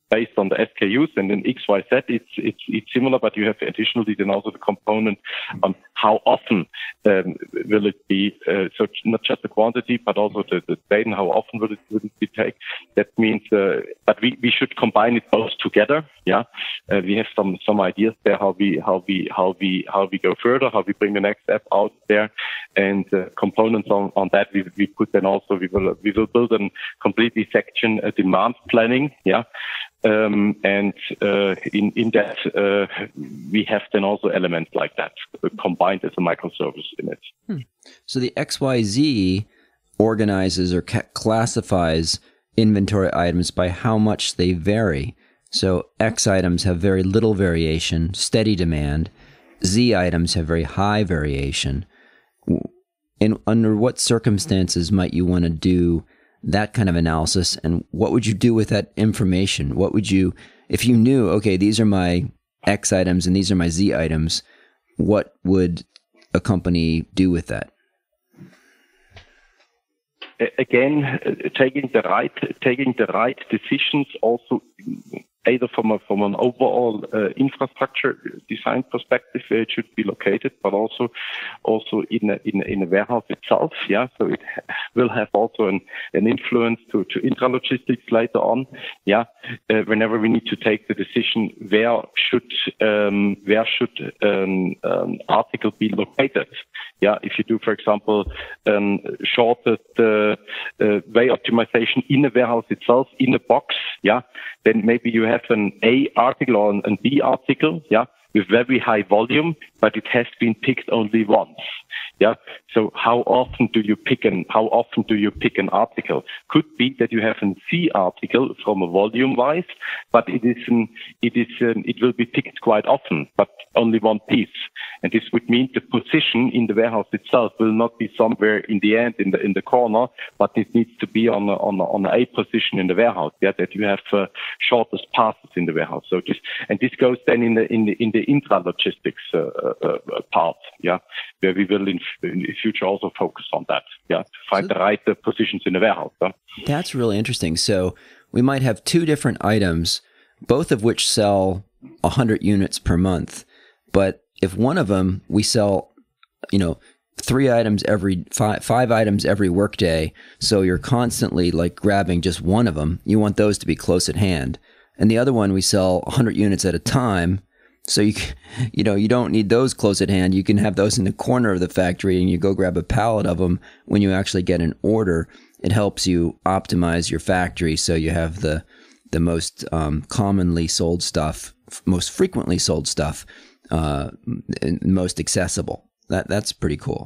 based on the S K Us, and in X Y Z it's it's it's similar, but you have additionally then also the component on how often um, will it be. Uh, so not just the quantity, but also the, the data and how often will it will it be taken. That means, uh, but we, we should combine it both together. Yeah, uh, we have some some ideas there how we how we how we how we go further, how we bring the next step out there, and uh, components on, on that we we put then also we will we will build a completely section uh, demand planning. Yeah. Um, and uh, in in that uh, we have then also elements like that uh, combined as a microservice in it. Hmm. So the X Y Z organizes or ca- classifies inventory items by how much they vary. So X items have very little variation, steady demand. Z items have very high variation. And under what circumstances might you want to do that kind of analysis, and what would you do with that information? What would you, if you knew, okay, these are my X items and these are my Z items, what would a company do with that? Again, taking the right, taking the right decisions also either from a, from an overall uh, infrastructure design perspective where it should be located, but also also in a, in a, in a warehouse itself. Yeah, so it ha- will have also an, an influence to, to intralogistics later on. Yeah, uh, whenever we need to take the decision where should um, where should um, um, article be located. Yeah, if you do, for example, um, shorted uh, uh, way optimization in a warehouse itself, in a box, yeah, then maybe you have an A article or an B article, yeah, with very high volume, but it has been picked only once. Yeah. So how often do you pick an, how often do you pick an article? Could be that you have a C article from a volume wise, but it is an, it is an, it will be picked quite often, but only one piece. And this would mean the position in the warehouse itself will not be somewhere in the end in the, in the corner, but it needs to be on a, on a, on a position in the warehouse. Yeah. That you have uh, shortest passes in the warehouse. So this, and this goes then in the, in the, in the intralogistics uh, uh, part. Yeah. Where we will in, in the future also focus on that. Yeah. To find so the right uh, positions in the warehouse. Huh? That's really interesting. So we might have two different items, both of which sell one hundred units per month. But if one of them we sell, you know, three items every five, five items every workday, so you're constantly like grabbing just one of them, you want those to be close at hand. And the other one we sell one hundred units at a time, so you you know, you don't need those close at hand. You can have those in the corner of the factory and you go grab a pallet of them when you actually get an order. It helps you optimize your factory so you have the the most um, commonly sold stuff, most frequently sold stuff, uh, most accessible. That that's pretty cool.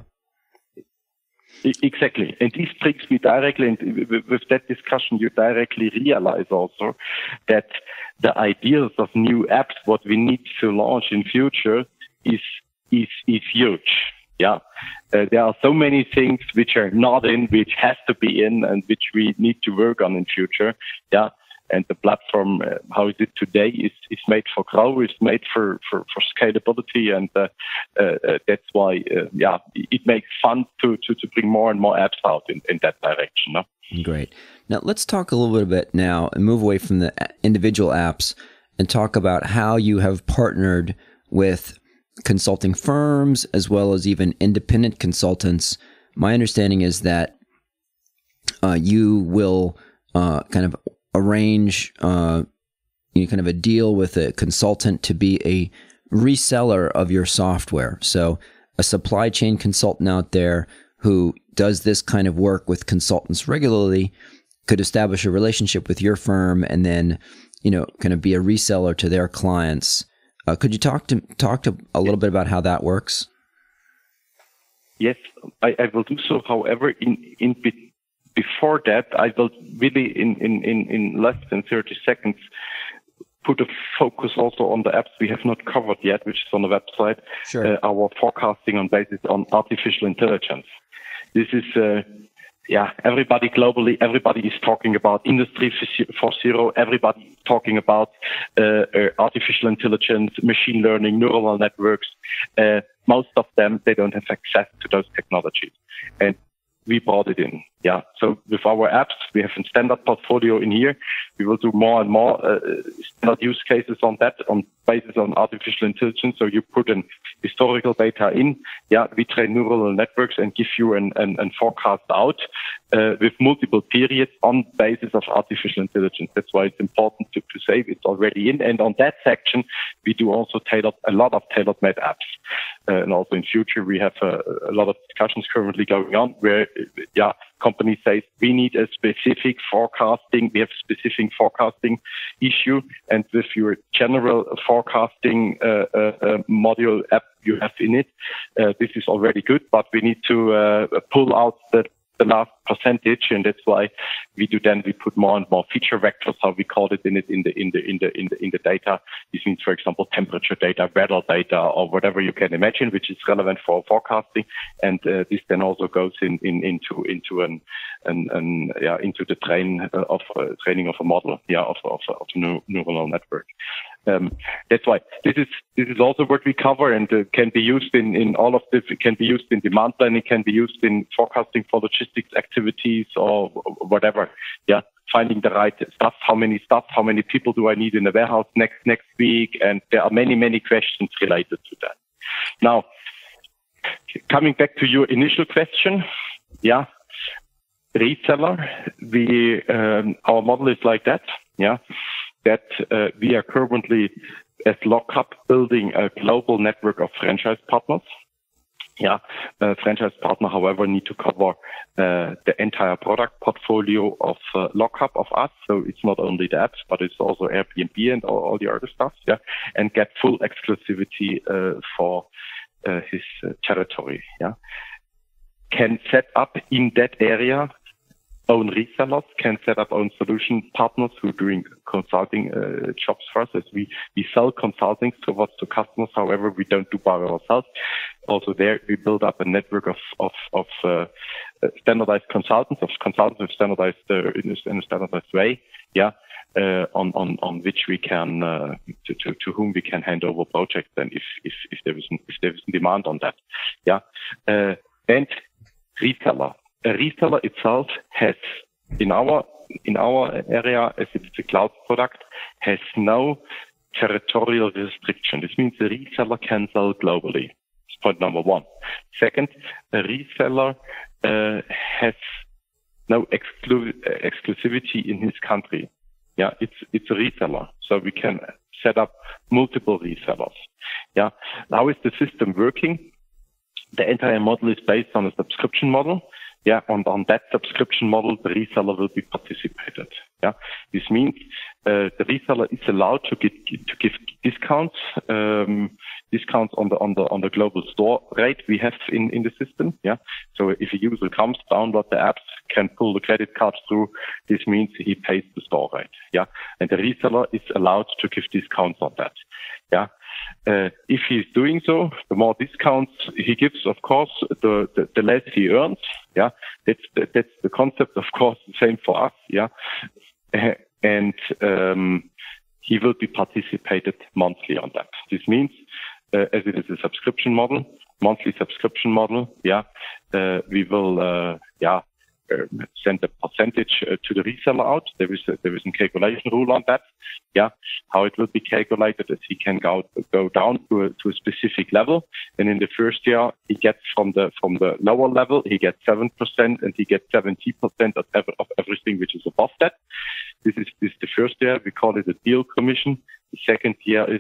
Exactly. And this brings me directly, and with that discussion, you directly realize also that the ideas of new apps, what we need to launch in future is, is, is huge. Yeah. Uh, there are so many things which are not in, which has to be in, and which we need to work on in future. Yeah. And the platform, uh, how is it today, is, is made for growth, is made for, for, for scalability. And uh, uh, that's why, uh, yeah, it makes fun to, to, to bring more and more apps out in, in that direction. No? Great. Now, let's talk a little bit now and move away from the individual apps and talk about how you have partnered with consulting firms as well as even independent consultants. My understanding is that uh, you will uh, kind of arrange uh, you know, kind of a deal with a consultant to be a reseller of your software. So a supply chain consultant out there who does this kind of work with consultants regularly could establish a relationship with your firm and then, you know, kind of be a reseller to their clients. Uh, could you talk to talk to a little bit about how that works? Yes, I, I will do so. However, in in before that, I will really in, in, in, in less than thirty seconds put a focus also on the apps we have not covered yet, which is on the website. Sure. Uh, our forecasting on basis on artificial intelligence. This is, uh, yeah, everybody globally, everybody is talking about Industry four point oh. Everybody is talking about uh, uh, artificial intelligence, machine learning, neural networks. Uh, most of them, they don't have access to those technologies. And we brought it in. Yeah, so with our apps, we have a standard portfolio in here. We will do more and more uh, standard use cases on that, on basis on artificial intelligence. So you put in historical data in. Yeah, we train neural networks and give you an, an, an forecast out uh, with multiple periods on basis of artificial intelligence. That's why it's important to, to say it's already in. And on that section, we do also tailored a lot of tailor-made apps. Uh, and also in future, we have a, a lot of discussions currently going on where, yeah, companies say we need a specific forecasting. We have a specific forecasting issue, and with your general forecasting uh, uh, uh, module app you have in it, uh, this is already good. But we need to uh, pull out the the last percentage, and that's why we do then we put more and more feature vectors, how we call it in it in the in the in the in the in the data. This means, for example, temperature data, weather data, or whatever you can imagine, which is relevant for forecasting. And uh, this then also goes in, in into into an an, an yeah into the train uh, of uh, training of a model, yeah, of of, of a neural network. Um, that's why this is this is also what we cover, and uh, can be used in, in all of this. It can be used in demand planning, can be used in forecasting for logistics activities or whatever. Yeah, finding the right stuff. How many stuff? How many people do I need in the warehouse next next week? And there are many many questions related to that. Now, coming back to your initial question, yeah, reseller. We um, our model is like that. Yeah. That uh, we are currently, as LogHub, building a global network of franchise partners. Yeah, uh, franchise partner, however, need to cover uh, the entire product portfolio of uh, LogHub of us. So it's not only the apps, but it's also Airbnb and all, all the other stuff. Yeah, and get full exclusivity uh, for uh, his uh, territory. Yeah, can set up in that area. Own resellers, can set up own solution partners who are doing consulting uh, jobs for us. As we, we sell consulting towards to customers. However, we don't do by ourselves. Also there, we build up a network of, of, of uh, standardized consultants, of consultants with standardized, uh, in a standardized way. Yeah. Uh, on, on, on which we can, uh, to, to, to whom we can hand over projects then if, if, if there is, if there is demand on that. Yeah. Uh, and reseller. A reseller itself has, in our in our area, as it's a cloud product, has no territorial restriction. This means a reseller can sell globally. That's point number one. Second, a reseller uh, has no exclu- exclusivity in his country. Yeah, it's it's a reseller, so we can set up multiple resellers. Yeah, how is the system working? The entire model is based on a subscription model. Yeah, and on that subscription model, the reseller will be participated. Yeah, this means uh, the reseller is allowed to get to give discounts, um, discounts on the on the on the global store rate we have in in the system. Yeah, so if a user comes, download the apps, can pull the credit cards through, this means he pays the store rate. Yeah, and the reseller is allowed to give discounts on that. Yeah. Uh, if he's doing so, the more discounts he gives, of course, the, the, the less he earns. Yeah, that's the, that's the concept, of course, the same for us. Yeah, uh, and um, he will be participated monthly on that. This means, uh, as it is a subscription model, monthly subscription model. Yeah, uh, we will, uh, yeah. Uh, send a percentage uh, to the reseller out. There is a, there is a calculation rule on that. Yeah, how it will be calculated is he can go go down to a, to a specific level, and in the first year he gets from the from the lower level he gets seven percent, and he gets seventy percent of ev- of everything which is above that. This is this is the first year. We call it a deal commission. The second year is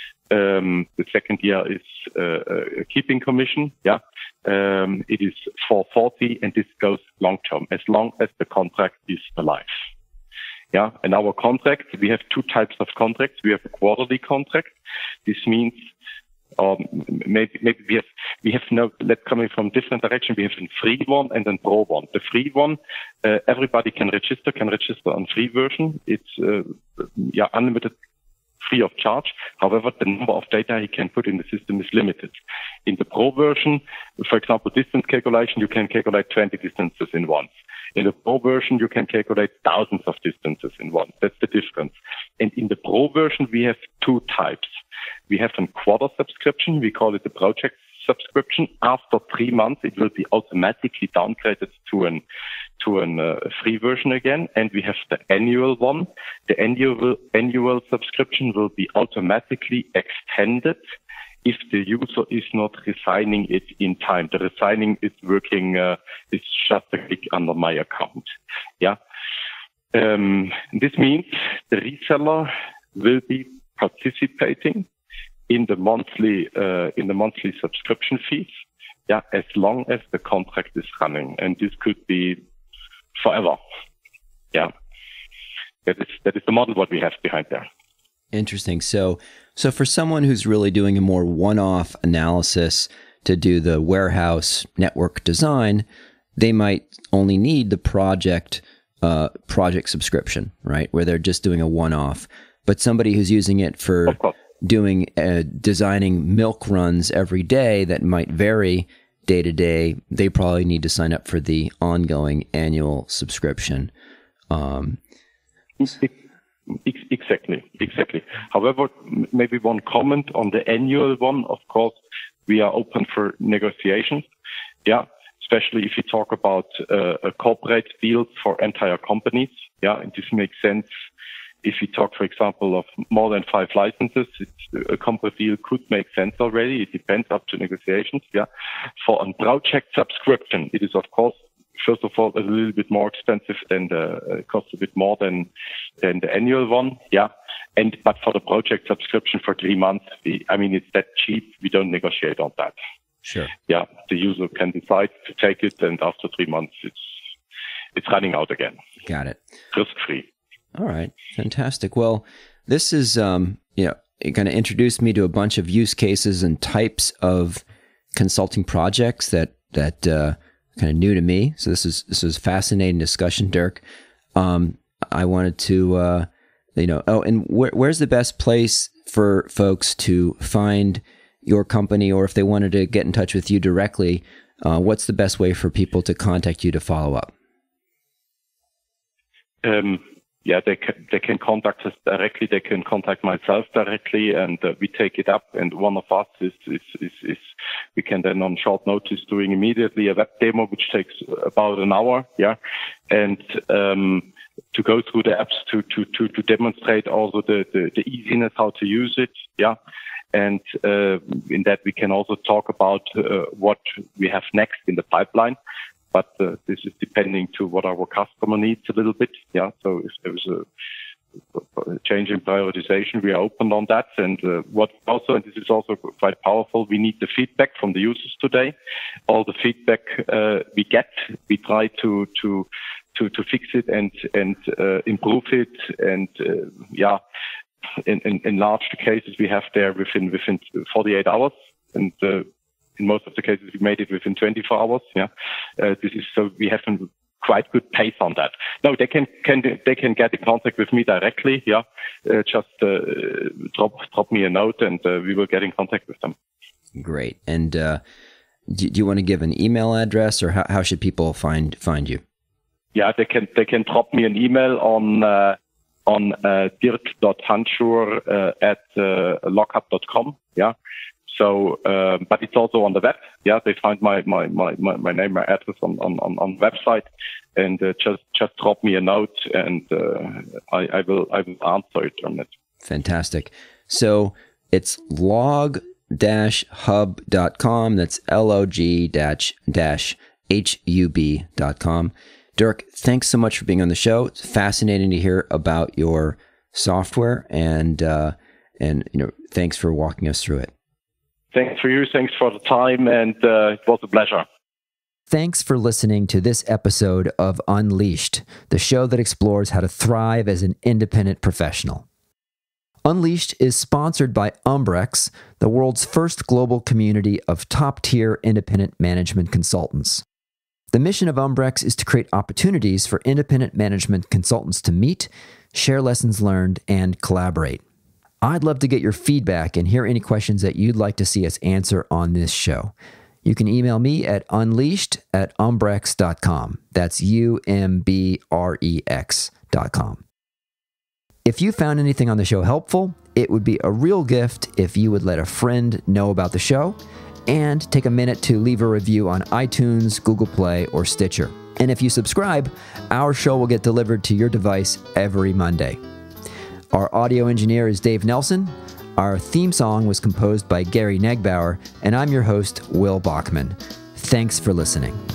um, the second year is uh, a keeping commission. Yeah. Um, it is four forty, and this goes long term, as long as the contract is alive. Yeah, and our contract, we have two types of contracts. We have a quarterly contract. This means, um, maybe, maybe we have, we have no, let's coming from different direction. We have a free one and a pro one. The free one, uh, everybody can register, can register on free version. It's, uh, yeah, unlimited, free of charge. However, the number of data he can put in the system is limited. In the Pro version, for example, distance calculation, you can calculate twenty distances in once. In the Pro version, you can calculate thousands of distances in once. That's the difference. And in the Pro version, we have two types. We have a quarter subscription. We call it the project subscription. After three months, it will be automatically downgraded to an to a uh, free version again, and we have the annual one. The annual annual subscription will be automatically extended if the user is not resigning it in time. The resigning is working, uh, is just a click under my account. Yeah. Um, this means the reseller will be participating in the monthly, uh, in the monthly subscription fees. Yeah. As long as the contract is running, and this could be forever. Yeah. That is, that is the model what we have behind there. Interesting. So, so for someone who's really doing a more one-off analysis to do the warehouse network design, they might only need the project uh, project subscription, right? Where they're just doing a one-off. But somebody who's using it for doing uh, designing milk runs every day that might vary day to day, they probably need to sign up for the ongoing annual subscription. Um, Exactly, exactly. However, maybe one comment on the annual one. Of course, we are open for negotiations. Yeah, especially if you talk about uh, a corporate deal for entire companies. Yeah, and this makes sense. If you talk, for example, of more than five licenses, it's, a corporate deal could make sense already. It depends up to negotiations. Yeah, for a project subscription, it is of course, first of all, a little bit more expensive than the, uh, costs a bit more than, than the annual one. Yeah. And, but for the project subscription for three months, we, I mean, it's that cheap. We don't negotiate on that. Sure. Yeah. The user can decide to take it. And after three months, it's, it's running out again. Got it. Risk free. All right. Fantastic. Well, this is, um, you know, it kind of introduced me to a bunch of use cases and types of consulting projects that, that, uh, kind of new to me. So this is this is fascinating discussion, Dirk. Um, I wanted to, uh, you know, oh, and where, where's the best place for folks to find your company, or if they wanted to get in touch with you directly, uh, what's the best way for people to contact you to follow up? Um, yeah, they can, they can contact us directly. They can contact myself directly, and uh, we take it up. And one of us is, is, is, is, we can then on short notice doing immediately a web demo, which takes about an hour. Yeah. And, um, to go through the apps to, to, to, to demonstrate also the, the, the easiness, how to use it. Yeah. And, uh, in that we can also talk about, uh, what we have next in the pipeline. But uh, this is depending to what our customer needs a little bit. Yeah. So if there is a, a change in prioritization, we are open on that. And uh, what also, and this is also quite powerful, we need the feedback from the users today. All the feedback uh, we get, we try to to to to fix it and and uh, improve it. And uh, yeah, in, in enlarge the cases we have there within within forty-eight hours. And uh, in most of the cases, we made it within twenty-four hours. Yeah, uh, this is so we have a quite good pace on that. No, they can can they can get in contact with me directly. Yeah, uh, just uh, drop drop me a note, and uh, we will get in contact with them. Great. And uh, do, do you want to give an email address, or how, how should people find find you? Yeah, they can they can drop me an email on uh, on uh, dirk dot hanschur uh, at uh, lockup dot com. Yeah. So, um, but it's also on the web. Yeah, they find my my my my, my name, my address on on on, on the website, and uh, just just drop me a note, and uh, I, I will I will answer it on it. Fantastic. So it's log dash hub dot com. That's L O G dash dash H U B dot com. Dirk, thanks so much for being on the show. It's fascinating to hear about your software, and uh, and you know, thanks for walking us through it. Thanks for you. Thanks for the time. And uh, it was a pleasure. Thanks for listening to this episode of Unleashed, the show that explores how to thrive as an independent professional. Unleashed is sponsored by Umbrex, the world's first global community of top-tier independent management consultants. The mission of Umbrex is to create opportunities for independent management consultants to meet, share lessons learned, and collaborate. I'd love to get your feedback and hear any questions that you'd like to see us answer on this show. You can email me at unleashed at umbrex dot com. That's U M B R E X dot com. If you found anything on the show helpful, it would be a real gift if you would let a friend know about the show and take a minute to leave a review on iTunes, Google Play, or Stitcher. And if you subscribe, our show will get delivered to your device every Monday. Our audio engineer is Dave Nelson. Our theme song was composed by Gary Negbauer, and I'm your host, Will Bachman. Thanks for listening.